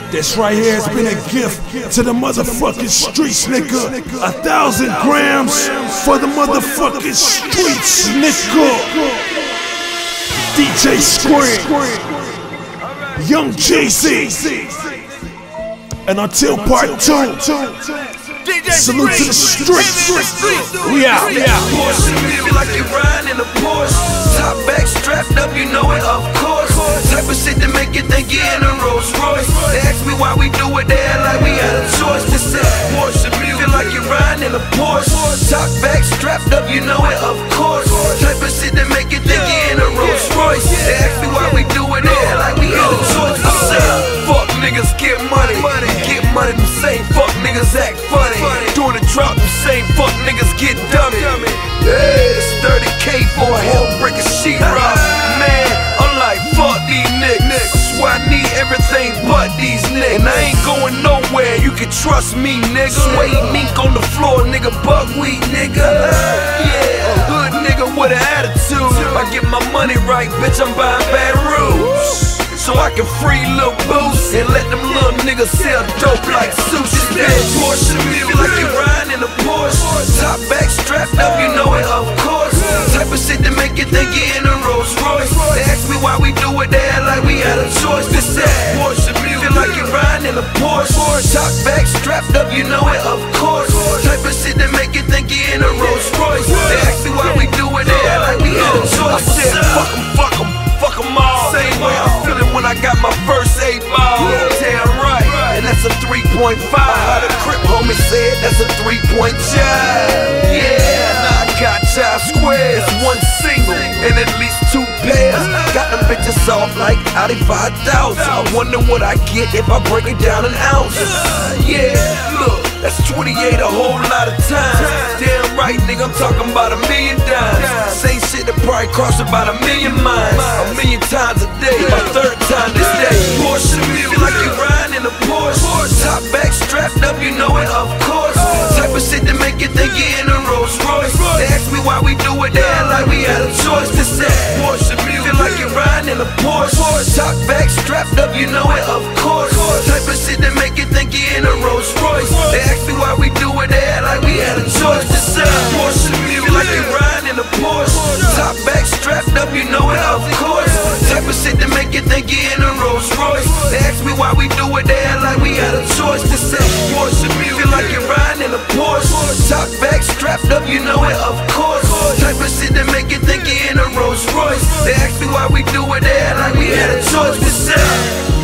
This right here has been a gift to the motherfucking streets, nigga. 1,000 grams for the motherfucking streets, nigga. DJ Scream, Young Jeezy. And until part 2, salute to the streets. We out. Porsche, feel like you're riding in a Porsche. Top back strapped up, you know it, of course. Type of shit that make you think you're in a Rolls Royce. They ask me why we do it, they act like we had a choice. This is Porsche, feel like you're riding in a Porsche. Top back strapped up, you know it, of course. Type of shit that make you think you're in a Rolls Royce. They ask me why we do it, they act like we had a choice. I said, fuck niggas, get money. Get money, them same fuck niggas act funny. Doing a drop, them same fuck niggas get dummy. Hey, it's 30K for a hell-breaking sheetrock. Man, I'm like, fuck these niggas. That's why I need everything but these niggas. And I ain't going nowhere, you can trust me, nigga. Suede mink on the floor, nigga, buckwheat, nigga. Yeah, hood nigga with an attitude. If I get my money right, bitch, I'm buying bad rules. So I can free little boost and let them little niggas sell dope like sushi. Porsche, feel like you're riding in a Porsche. Top back strapped up, you know it, of course. Type of shit that make you think you're in a Rolls Royce. They ask me why we do it, they act like we had a choice. This is Porsche, feel like you're riding in a Porsche. Top back strapped up, you know it, of course. Type of shit that make you think you're in a Rolls Royce. They ask me why we do it, they act like we had a choice. I said, fuck them all. Same way I'm feeling when I got my first 8-ball. Damn right, and that's a 3.5. How the Crip homie said, that's a 3-point job. Yeah, now I got child squares, one single and at least 2 pairs. Got them bitches off like Audi 5000. I wonder what I get if I break it down in ounces. Yeah, look, that's 28 a whole lot of times. Damn right, nigga, I'm talking about $1 million dimes. Same shit that probably cost about 1 million minds. 1 million times a day, my 3rd time this day. Porsche, feel like you're riding in a Porsche. Top back strapped up, you know it, of course. Type of shit that make you think you're in a Rolls Royce. They ask me why we do it, they act like we had a choice. This is Porsche, feel like you're riding in a Porsche. Top back strapped up, you know it, of course. Type of shit that make you think you're in a Rolls Royce. They ask me why we do it, they act like we had a choice. This is Porsche, feel like you're riding in a Porsche. Top back strapped up, you know it, of course. Type of shit that make you think you're in a Rolls Royce. They ask me why we do it, they act like we had a choice. This is Porsche, feel like you're riding in a Porsche. Top back strapped up, you know it, of course. Type of shit that make you think you're in a Rolls Royce. They ask me why we do it, they act like we had a choice. This is